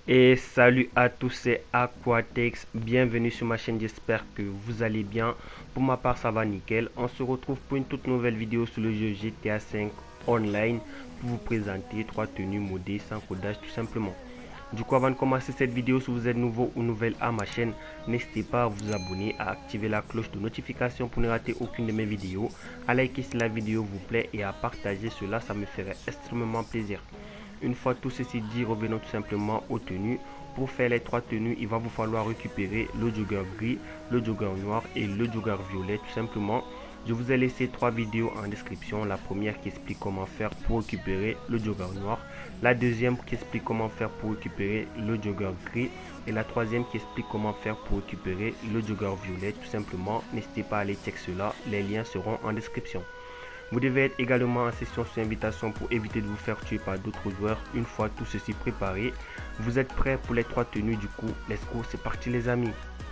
Et salut à tous, c'est Aquatex, bienvenue sur ma chaîne, j'espère que vous allez bien. Pour ma part ça va nickel, on se retrouve pour une toute nouvelle vidéo sur le jeu GTA 5 Online pour vous présenter 3 tenues modées sans codage tout simplement. Du coup, avant de commencer cette vidéo, si vous êtes nouveau ou nouvelle à ma chaîne, n'hésitez pas à vous abonner, à activer la cloche de notification pour ne rater aucune de mes vidéos, à liker si la vidéo vous plaît et à partager cela, ça me ferait extrêmement plaisir. Une fois tout ceci dit, revenons tout simplement aux tenues. Pour faire les 3 tenues, il va vous falloir récupérer le jogger gris, le jogger noir et le jogger violet tout simplement. Je vous ai laissé 3 vidéos en description. La première qui explique comment faire pour récupérer le jogger noir. La deuxième qui explique comment faire pour récupérer le jogger gris. Et la troisième qui explique comment faire pour récupérer le jogger violet tout simplement. N'hésitez pas à aller checker cela. Les liens seront en description. Vous devez être également en session sur invitation pour éviter de vous faire tuer par d'autres joueurs. Une fois tout ceci préparé, vous êtes prêts pour les 3 tenues. Du coup, let's go, c'est parti les amis.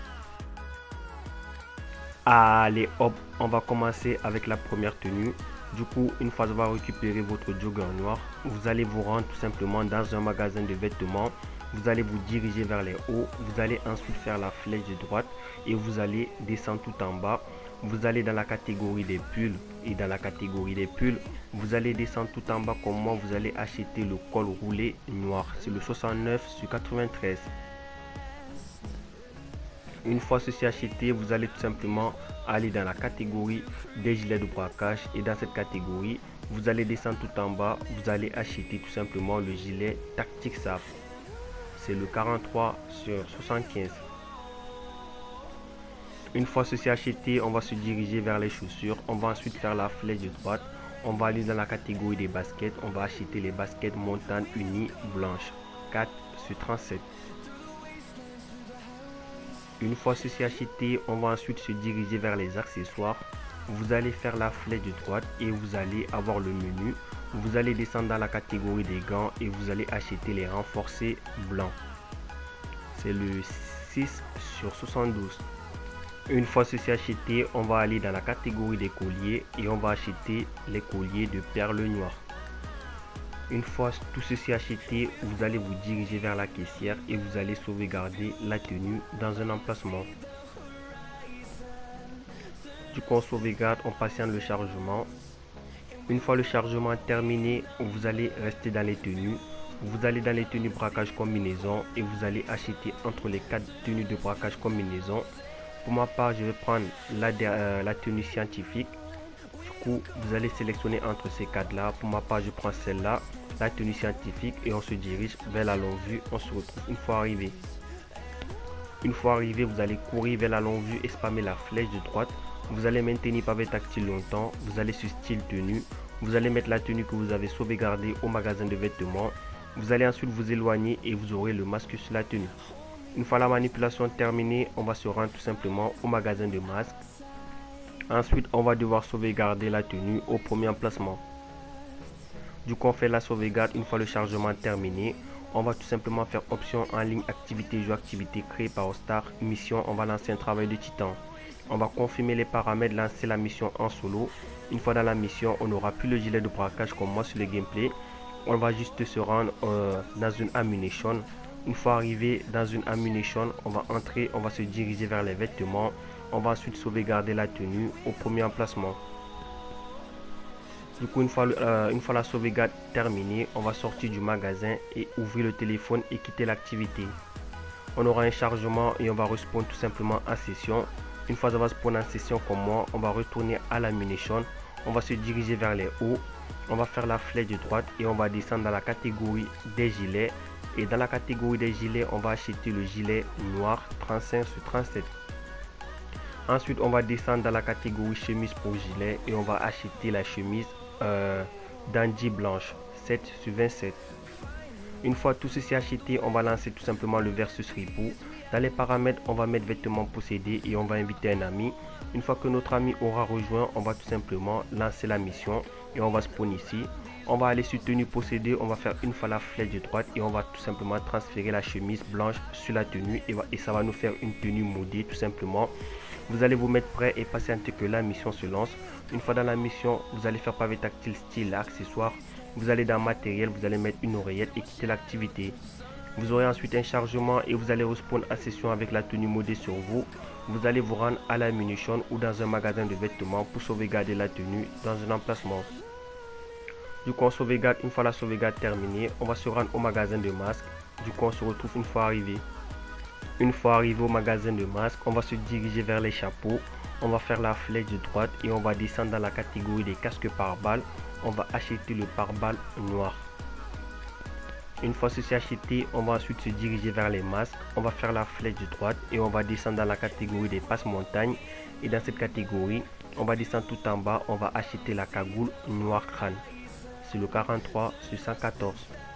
Allez hop, on va commencer avec la première tenue. Du coup, une fois avoir récupéré votre jogger noir, vous allez vous rendre tout simplement dans un magasin de vêtements. Vous allez vous diriger vers les hauts. Vous allez ensuite faire la flèche de droite et vous allez descendre tout en bas. Vous allez dans la catégorie des pulls et dans la catégorie des pulls, vous allez descendre tout en bas comme moi. Vous allez acheter le col roulé noir. C'est le 69 sur 93. Une fois ceci acheté, vous allez tout simplement aller dans la catégorie des gilets de braquage et dans cette catégorie, vous allez descendre tout en bas, vous allez acheter tout simplement le gilet Tactic SAF. C'est le 43 sur 75. Une fois ceci acheté, on va se diriger vers les chaussures. On va ensuite faire la flèche de droite. On va aller dans la catégorie des baskets. On va acheter les baskets montagne unies blanches 4 sur 37. Une fois ceci acheté, on va ensuite se diriger vers les accessoires. Vous allez faire la flèche de droite et vous allez avoir le menu. Vous allez descendre dans la catégorie des gants et vous allez acheter les renforcés blancs. C'est le 6 sur 72. Une fois ceci acheté, on va aller dans la catégorie des colliers et on va acheter les colliers de perles noires. Une fois tout ceci acheté, vous allez vous diriger vers la caissière et vous allez sauvegarder la tenue dans un emplacement. Du coup, on sauvegarde, on patiente le chargement. Une fois le chargement terminé, vous allez rester dans les tenues. Vous allez dans les tenues braquage combinaison et vous allez acheter entre les 4 tenues de braquage combinaison. Pour ma part, je vais prendre la tenue scientifique. Du coup, vous allez sélectionner entre ces 4 là. Pour ma part, je prends celle-là, la tenue scientifique, et on se dirige vers la longue vue. On se retrouve une fois arrivé. Une fois arrivé, vous allez courir vers la longue vue et spammer la flèche de droite. Vous allez maintenir pavé tactile longtemps. Vous allez sur style tenue. Vous allez mettre la tenue que vous avez sauvegardée au magasin de vêtements. Vous allez ensuite vous éloigner et vous aurez le masque sur la tenue. Une fois la manipulation terminée, on va se rendre tout simplement au magasin de masques. Ensuite, on va devoir sauvegarder la tenue au premier emplacement. Du coup, on fait la sauvegarde. Une fois le chargement terminé, on va tout simplement faire option en ligne, activité, jeu, activité créée par Star, mission. On va lancer un travail de titan. On va confirmer les paramètres, lancer la mission en solo. Une fois dans la mission, on n'aura plus le gilet de braquage comme moi sur le gameplay. On va juste se rendre dans une ammunition. Une fois arrivé dans une ammunition, on va entrer, on va se diriger vers les vêtements. On va ensuite sauvegarder la tenue au premier emplacement. Du coup, une fois la sauvegarde terminée, on va sortir du magasin et ouvrir le téléphone et quitter l'activité. On aura un chargement et on va respawn tout simplement en session. Une fois avoir spawn en session comme moi, on va retourner à la munition. On va se diriger vers les hauts. On va faire la flèche de droite et on va descendre dans la catégorie des gilets. Et dans la catégorie des gilets, on va acheter le gilet noir 35 sur 37. Ensuite, on va descendre dans la catégorie chemise pour gilet et on va acheter la chemise dandy blanche 7 sur 27. Une fois tout ceci acheté, on va lancer tout simplement le versus repo. Dans les paramètres, on va mettre vêtements possédés et on va inviter un ami. Une fois que notre ami aura rejoint, on va tout simplement lancer la mission et on va spawn ici. On va aller sur tenue possédée, on va faire une fois la flèche de droite et on va tout simplement transférer la chemise blanche sur la tenue et ça va nous faire une tenue modée tout simplement. Vous allez vous mettre prêt et patienter que la mission se lance. Une fois dans la mission, vous allez faire pavé tactile style accessoire. Vous allez dans matériel, vous allez mettre une oreillette et quitter l'activité. Vous aurez ensuite un chargement et vous allez respawn en session avec la tenue modée sur vous. Vous allez vous rendre à la munition ou dans un magasin de vêtements pour sauvegarder la tenue dans un emplacement. Du coup on sauvegarde, une fois la sauvegarde terminée, on va se rendre au magasin de masques. Du coup on se retrouve une fois arrivé. Une fois arrivé au magasin de masques, on va se diriger vers les chapeaux. On va faire la flèche de droite et on va descendre dans la catégorie des casques pare-balles. On va acheter le pare-balles noir. Une fois ceci acheté, on va ensuite se diriger vers les masques. On va faire la flèche de droite et on va descendre dans la catégorie des passe-montagnes. Et dans cette catégorie, on va descendre tout en bas. On va acheter la cagoule noir crâne. C'est le 43 sur 114.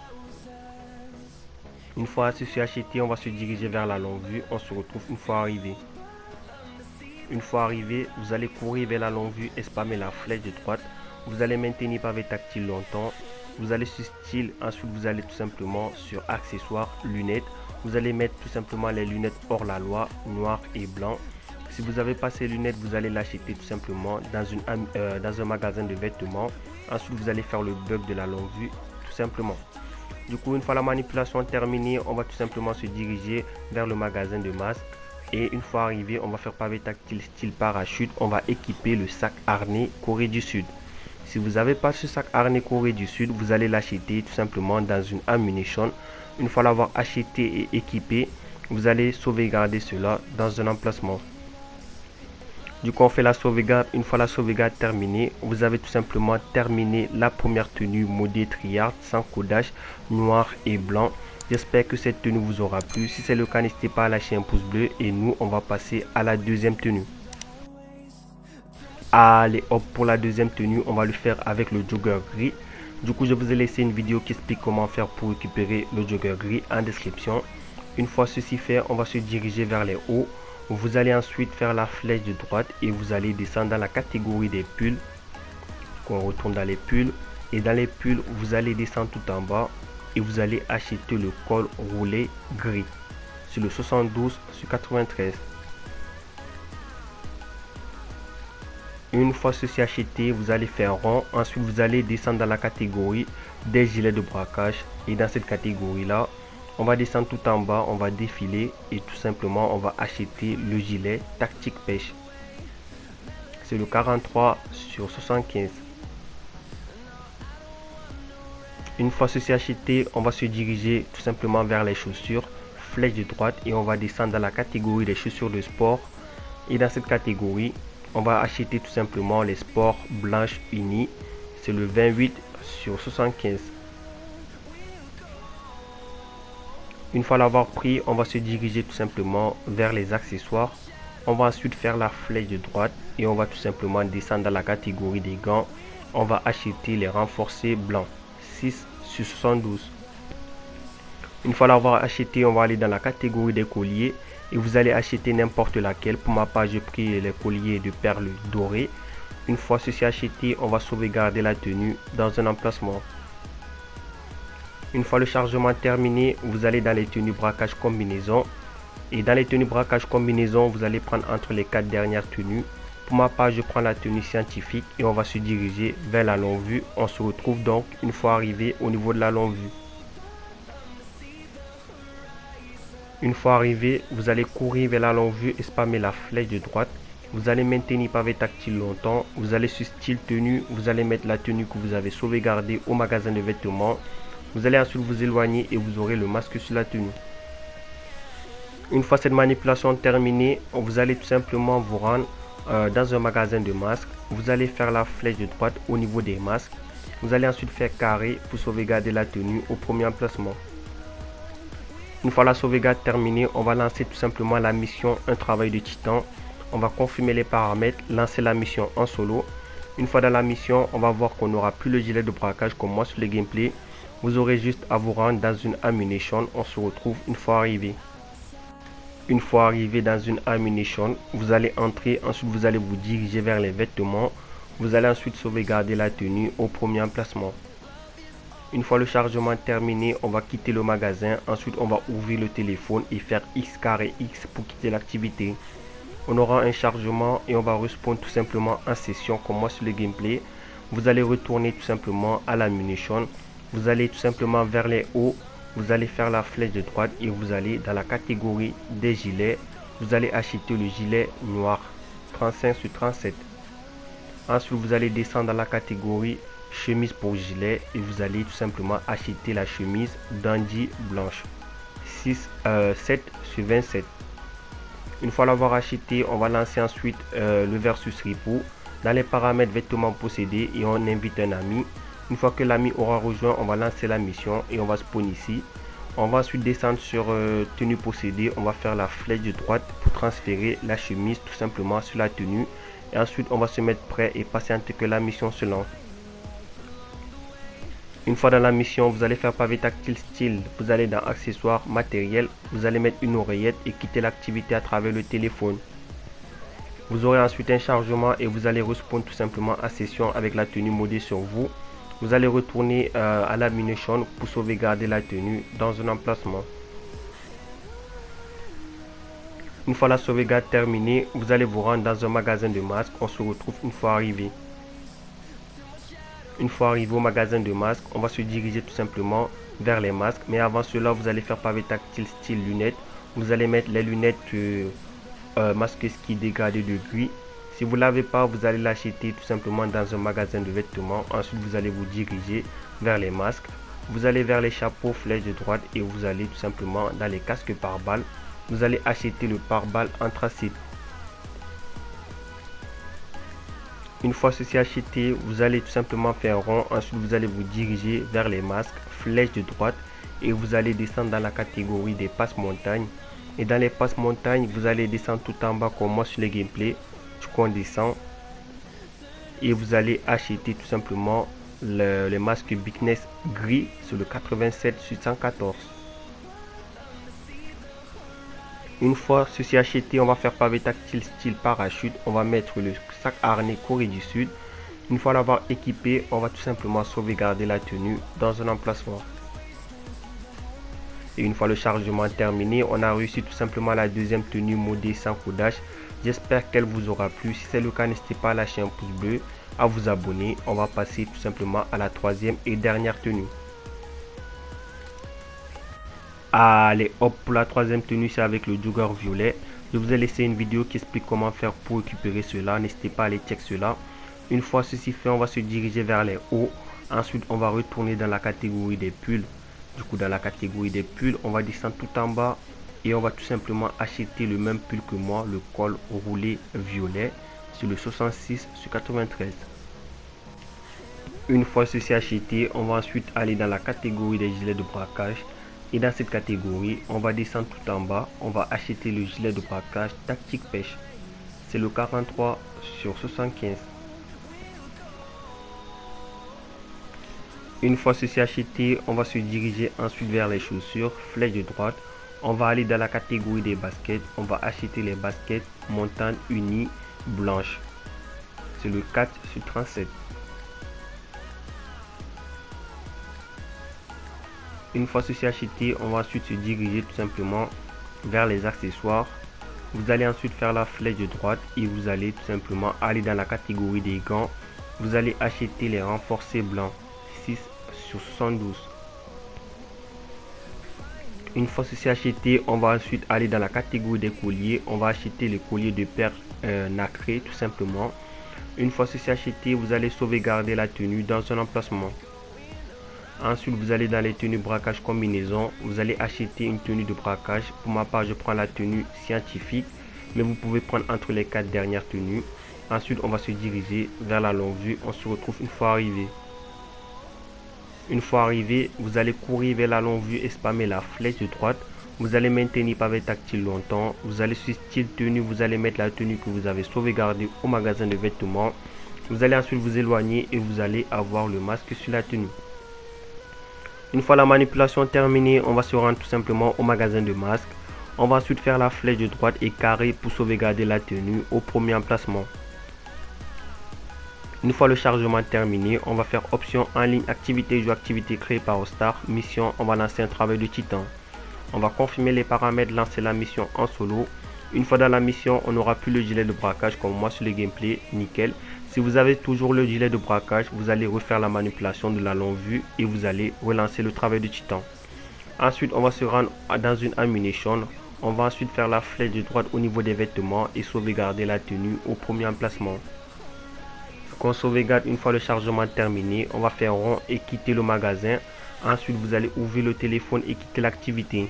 Une fois ceci acheté, on va se diriger vers la longue vue. On se retrouve une fois arrivé. Une fois arrivé, vous allez courir vers la longue vue et spammer la flèche de droite. Vous allez maintenir pavé tactile longtemps. Vous allez sur style, ensuite vous allez tout simplement sur accessoires, lunettes. Vous allez mettre tout simplement les lunettes hors la loi, noir et blanc. Si vous n'avez pas ces lunettes, vous allez l'acheter tout simplement dans un magasin de vêtements. Ensuite vous allez faire le bug de la longue vue tout simplement. Du coup, une fois la manipulation terminée, on va tout simplement se diriger vers le magasin de masques. Et une fois arrivé, on va faire pavé tactile style parachute. On va équiper le sac harnais Corée du Sud. Si vous n'avez pas ce sac harnais Corée du Sud, vous allez l'acheter tout simplement dans une ammunition. Une fois l'avoir acheté et équipé, vous allez sauvegarder cela dans un emplacement. Du coup, on fait la sauvegarde. Une fois la sauvegarde terminée, vous avez tout simplement terminé la première tenue modée Triard sans codage noir et blanc. J'espère que cette tenue vous aura plu. Si c'est le cas, n'hésitez pas à lâcher un pouce bleu et nous, on va passer à la deuxième tenue. Allez hop, pour la deuxième tenue, on va le faire avec le jogger gris. Du coup, je vous ai laissé une vidéo qui explique comment faire pour récupérer le jogger gris en description. Une fois ceci fait, on va se diriger vers les hauts. Vous allez ensuite faire la flèche de droite et vous allez descendre dans la catégorie des pulls. On retourne dans les pulls et dans les pulls, vous allez descendre tout en bas et vous allez acheter le col roulé gris. C'est le 72 sur 93. Une fois ceci acheté, vous allez faire rond. Ensuite, vous allez descendre dans la catégorie des gilets de braquage. Et dans cette catégorie-là, on va descendre tout en bas, on va défiler et tout simplement, on va acheter le gilet tactique pêche. C'est le 43 sur 75. Une fois ceci acheté, on va se diriger tout simplement vers les chaussures. Flèche de droite et on va descendre dans la catégorie des chaussures de sport. Et dans cette catégorie, on va acheter tout simplement les sports blanches unies. C'est le 28 sur 75. Une fois l'avoir pris, on va se diriger tout simplement vers les accessoires. On va ensuite faire la flèche de droite et on va tout simplement descendre dans la catégorie des gants. On va acheter les renforcés blancs 6 sur 72. Une fois l'avoir acheté, on va aller dans la catégorie des colliers et vous allez acheter n'importe laquelle. Pour ma part, j'ai pris les colliers de perles dorées. Une fois ceci acheté, on va sauvegarder la tenue dans un emplacement. Une fois le chargement terminé, vous allez dans les tenues braquage combinaison. Et dans les tenues braquage combinaison, vous allez prendre entre les 4 dernières tenues. Pour ma part, je prends la tenue scientifique et on va se diriger vers la longue vue. On se retrouve donc une fois arrivé au niveau de la longue vue. Une fois arrivé, vous allez courir vers la longue vue et spammer la flèche de droite. Vous allez maintenir pavé tactile longtemps. Vous allez sur style tenue. Vous allez mettre la tenue que vous avez sauvegardée au magasin de vêtements. Vous allez ensuite vous éloigner et vous aurez le masque sur la tenue. Une fois cette manipulation terminée, vous allez tout simplement vous rendre dans un magasin de masques. Vous allez faire la flèche de droite au niveau des masques. Vous allez ensuite faire carré pour sauvegarder la tenue au premier emplacement. Une fois la sauvegarde terminée, on va lancer tout simplement la mission Un travail de titan. On va confirmer les paramètres, lancer la mission en solo. Une fois dans la mission, on va voir qu'on n'aura plus le gilet de braquage comme moi sur le gameplay. Vous aurez juste à vous rendre dans une ammunition. On se retrouve une fois arrivé. Une fois arrivé dans une ammunition, vous allez entrer. Ensuite, vous allez vous diriger vers les vêtements. Vous allez ensuite sauvegarder la tenue au premier emplacement. Une fois le chargement terminé, on va quitter le magasin. Ensuite, on va ouvrir le téléphone et faire X carré X pour quitter l'activité. On aura un chargement et on va respawn tout simplement en session comme moi sur le gameplay. Vous allez retourner tout simplement à la munition. Vous allez tout simplement vers les hauts. vous allez faire la flèche de droite et vous allez dans la catégorie des gilets. Vous allez acheter le gilet noir 35 sur 37. Ensuite, vous allez descendre dans la catégorie chemise pour gilet et vous allez tout simplement acheter la chemise dandy blanche 7 sur 27. Une fois l'avoir acheté, on va lancer ensuite le versus repo dans les paramètres vêtements possédés et on invite un ami. Une fois que l'ami aura rejoint, on va lancer la mission et on va spawn ici. On va ensuite descendre sur tenue possédée, on va faire la flèche de droite pour transférer la chemise tout simplement sur la tenue. Et ensuite on va se mettre prêt et patienter que la mission se lance. Une fois dans la mission, vous allez faire pavé tactile style, vous allez dans accessoires, matériel, vous allez mettre une oreillette et quitter l'activité à travers le téléphone. Vous aurez ensuite un chargement et vous allez respawn tout simplement à session avec la tenue modée sur vous. Vous allez retourner à la munition pour sauvegarder la tenue dans un emplacement. Une fois la sauvegarde terminée, vous allez vous rendre dans un magasin de masques. On se retrouve une fois arrivé. Une fois arrivé au magasin de masques, on va se diriger tout simplement vers les masques. Mais avant cela, vous allez faire pavé tactile style lunettes. Vous allez mettre les lunettes masque ski dégradé de gris. Si vous ne l'avez pas, vous allez l'acheter tout simplement dans un magasin de vêtements. Ensuite, vous allez vous diriger vers les masques. Vous allez vers les chapeaux flèche de droite et vous allez tout simplement dans les casques pare-balles. Vous allez acheter le pare-balles anthracite. Une fois ceci acheté, vous allez tout simplement faire rond. Ensuite, vous allez vous diriger vers les masques flèche de droite et vous allez descendre dans la catégorie des passes montagnes. Et dans les passes montagnes, vous allez descendre tout en bas comme moi sur le gameplay. On descend et vous allez acheter tout simplement le masque Bigness gris sur le 87 sur 114. Une fois ceci acheté, on va faire pavé tactile style parachute. On va mettre le sac harnais Corée du Sud. Une fois l'avoir équipé, on va tout simplement sauvegarder la tenue dans un emplacement. Et une fois le chargement terminé, on a réussi tout simplement la deuxième tenue modée sans codage. J'espère qu'elle vous aura plu. Si c'est le cas, n'hésitez pas à lâcher un pouce bleu, à vous abonner. On va passer tout simplement à la troisième et dernière tenue. Allez hop, pour la troisième tenue, c'est avec le jogger violet. Je vous ai laissé une vidéo qui explique comment faire pour récupérer cela. N'hésitez pas à aller check cela. Une fois ceci fait, on va se diriger vers les hauts. Ensuite, on va retourner dans la catégorie des pulls. Du coup, dans la catégorie des pulls, on va descendre tout en bas. Et on va tout simplement acheter le même pull que moi, le col roulé violet sur le 66 sur 93. Une fois ceci acheté, on va ensuite aller dans la catégorie des gilets de braquage. Et dans cette catégorie, on va descendre tout en bas. On va acheter le gilet de braquage tactique pêche. C'est le 43 sur 75. Une fois ceci acheté, on va se diriger ensuite vers les chaussures flèche de droite. On va aller dans la catégorie des baskets. On va acheter les baskets montagne unie blanche. C'est le 4 sur 37. Une fois ceci acheté, on va ensuite se diriger tout simplement vers les accessoires. Vous allez ensuite faire la flèche de droite et vous allez tout simplement aller dans la catégorie des gants. Vous allez acheter les renforcés blancs 6 sur 72. Une fois ceci acheté, on va ensuite aller dans la catégorie des colliers. On va acheter les colliers de perles nacrées tout simplement. Une fois ceci acheté, vous allez sauvegarder la tenue dans un emplacement. Ensuite, vous allez dans les tenues braquage combinaison. Vous allez acheter une tenue de braquage. Pour ma part, je prends la tenue scientifique, mais vous pouvez prendre entre les 4 dernières tenues. Ensuite, on va se diriger vers la longue vue. On se retrouve une fois arrivé. Une fois arrivé, vous allez courir vers la longue vue et spammer la flèche de droite. Vous allez maintenir pavé tactile longtemps. Vous allez sur style tenue, vous allez mettre la tenue que vous avez sauvegardée au magasin de vêtements. Vous allez ensuite vous éloigner et vous allez avoir le masque sur la tenue. Une fois la manipulation terminée, on va se rendre tout simplement au magasin de masques. On va ensuite faire la flèche de droite et carré pour sauvegarder la tenue au premier emplacement. Une fois le chargement terminé, on va faire option en ligne, activité, jeu, activité créée par All-Star, mission, on va lancer un travail de titan. On va confirmer les paramètres, lancer la mission en solo. Une fois dans la mission, on n'aura plus le gilet de braquage comme moi sur le gameplay, nickel. Si vous avez toujours le gilet de braquage, vous allez refaire la manipulation de la longue vue et vous allez relancer le travail de titan. Ensuite, on va se rendre dans une ammunition. On va ensuite faire la flèche de droite au niveau des vêtements et sauvegarder la tenue au premier emplacement. Quand on sauvegarde, une fois le chargement terminé, on va faire rond et quitter le magasin. Ensuite, vous allez ouvrir le téléphone et quitter l'activité.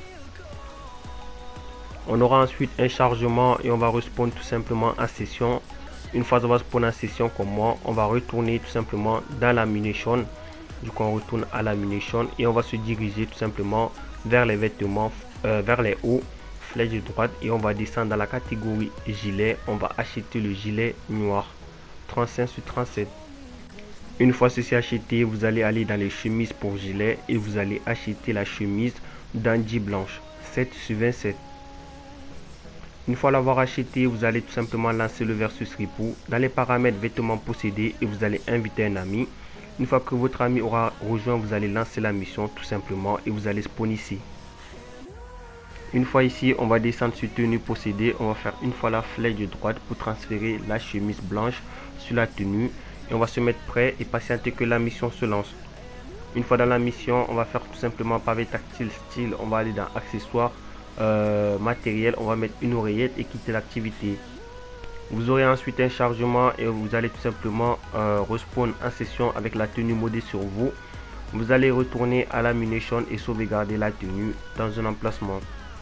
On aura ensuite un chargement et on va respawn tout simplement en session. Une fois qu'on va spawn en session comme moi, on va retourner tout simplement dans la munition. Du coup, on retourne à la munition et on va se diriger tout simplement vers les vêtements, vers les hauts, flèche de droite, et on va descendre dans la catégorie gilet. On va acheter le gilet noir 35 sur 37. Une fois ceci acheté, vous allez aller dans les chemises pour gilet et vous allez acheter la chemise dandy blanche 7 sur 27. Une fois l'avoir acheté, vous allez tout simplement lancer le versus repo dans les paramètres vêtements possédés et vous allez inviter un ami. Une fois que votre ami aura rejoint, vous allez lancer la mission tout simplement et vous allez spawn ici. Une fois ici, on va descendre sur tenue possédée. On va faire une fois la flèche de droite pour transférer la chemise blanche sur la tenue. Et on va se mettre prêt et patienter que la mission se lance. Une fois dans la mission, on va faire tout simplement pavé tactile style. On va aller dans accessoires, matériel. On va mettre une oreillette et quitter l'activité. Vous aurez ensuite un chargement et vous allez tout simplement respawn en session avec la tenue modée sur vous. Vous allez retourner à la munition et sauvegarder la tenue dans un emplacement.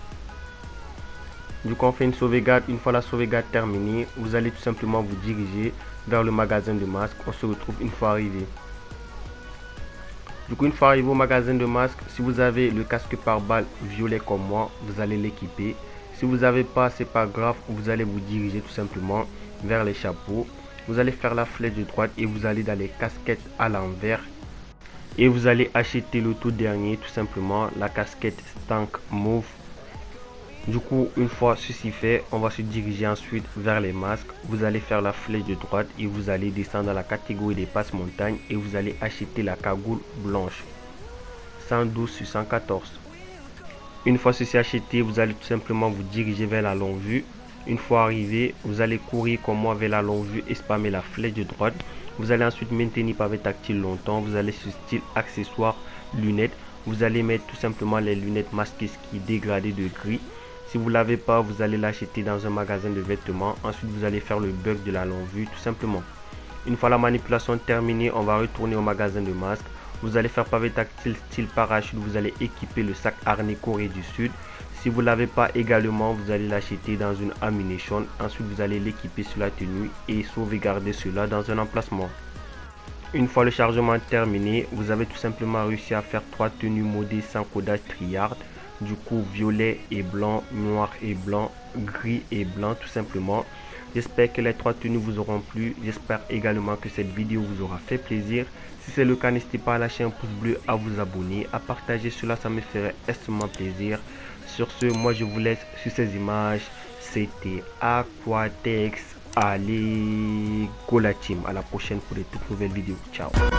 Du coup, on fait une sauvegarde. Une fois la sauvegarde terminée, vous allez tout simplement vous diriger vers le magasin de masques. On se retrouve une fois arrivé. Du coup, une fois arrivé au magasin de masques, si vous avez le casque pare-balles violet comme moi, vous allez l'équiper. Si vous n'avez pas, c'est pas grave, vous allez vous diriger tout simplement vers les chapeaux. Vous allez faire la flèche de droite et vous allez dans les casquettes à l'envers. Et vous allez acheter le tout dernier, tout simplement, la casquette Stank Move. Du coup, une fois ceci fait, on va se diriger ensuite vers les masques. Vous allez faire la flèche de droite et vous allez descendre dans la catégorie des passe-montagnes et vous allez acheter la cagoule blanche 112 sur 114. Une fois ceci acheté, vous allez tout simplement vous diriger vers la longue vue. Une fois arrivé, vous allez courir comme moi vers la longue vue et spammer la flèche de droite. Vous allez ensuite maintenir pavé tactile longtemps. Vous allez sur style accessoires lunettes. Vous allez mettre tout simplement les lunettes masquées ski dégradées de gris. Si vous ne l'avez pas, vous allez l'acheter dans un magasin de vêtements. Ensuite, vous allez faire le bug de la longue vue tout simplement. Une fois la manipulation terminée, on va retourner au magasin de masques. Vous allez faire pavé tactile style parachute. Vous allez équiper le sac harnais Corée du Sud. Si vous ne l'avez pas également, vous allez l'acheter dans une ammunition. Ensuite, vous allez l'équiper sur la tenue et sauvegarder cela dans un emplacement. Une fois le chargement terminé, vous avez tout simplement réussi à faire 3 tenues modées sans codage triard. Du coup, violet et blanc, noir et blanc, gris et blanc tout simplement. J'espère que les 3 tenues vous auront plu. J'espère également que cette vidéo vous aura fait plaisir. Si c'est le cas, n'hésitez pas à lâcher un pouce bleu, à vous abonner, à partager cela, ça me ferait extrêmement plaisir. Sur ce, moi je vous laisse sur ces images. C'était Aquatex. Allez, go la team. À la prochaine pour de toutes nouvelles vidéos. Ciao.